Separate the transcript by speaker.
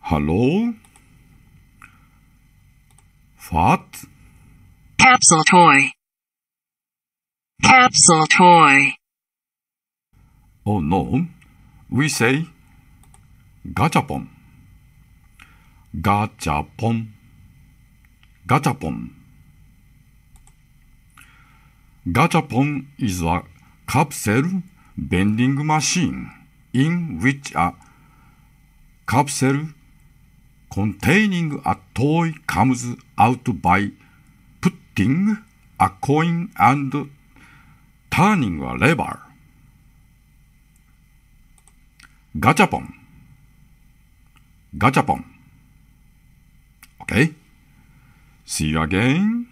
Speaker 1: Hallo? What?
Speaker 2: Capsule toy. Capsule toy.
Speaker 1: Oh no, we say gachapon. Gachapon. Gachapon. Gachapon is a capsule vending machine in which a capsule containing a toy comes out by putting a coin and turning a lever. Gachapon. Gachapon. Okay? See you again.